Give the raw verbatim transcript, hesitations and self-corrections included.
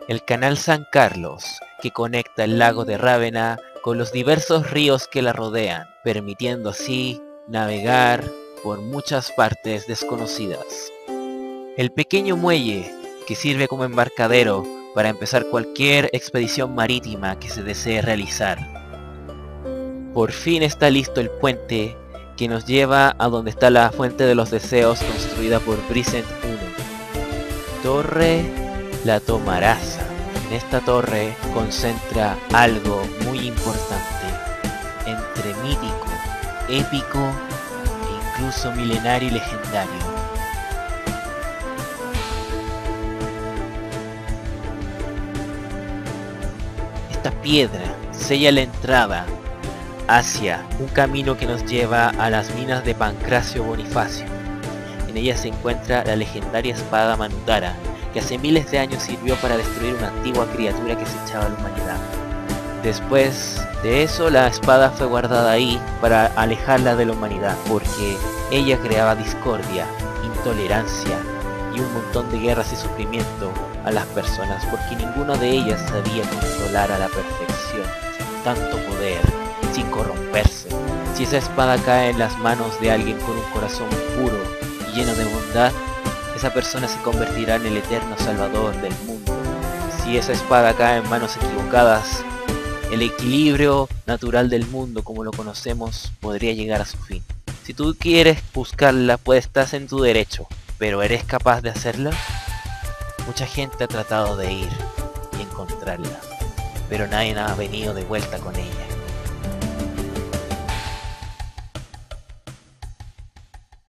el canal San Carlos, que conecta el lago de Rávena con los diversos ríos que la rodean, permitiendo así navegar por muchas partes desconocidas. El pequeño muelle, que sirve como embarcadero para empezar cualquier expedición marítima que se desee realizar. Por fin está listo el puente que nos lleva a donde está la Fuente de los Deseos, construida por Brisent uno. Torre La Tomaraza. En esta torre concentra algo muy importante, entre mítico, épico e incluso milenario y legendario. Esta piedra sella la entrada hacia un camino que nos lleva a las minas de Pancracio Bonifacio. En ella se encuentra la legendaria espada Manutara, que hace miles de años sirvió para destruir una antigua criatura que acechaba a la humanidad. Después de eso, la espada fue guardada ahí para alejarla de la humanidad, porque ella creaba discordia, intolerancia y un montón de guerras y sufrimiento a las personas, porque ninguna de ellas sabía controlar a la perfección tanto poder sin corromperse. Si esa espada cae en las manos de alguien con un corazón puro y lleno de bondad, esa persona se convertirá en el eterno salvador del mundo. Si esa espada cae en manos equivocadas, el equilibrio natural del mundo como lo conocemos podría llegar a su fin. Si tú quieres buscarla, pues estás en tu derecho, pero ¿eres capaz de hacerla? Mucha gente ha tratado de ir y encontrarla, pero nadie ha venido de vuelta con ella.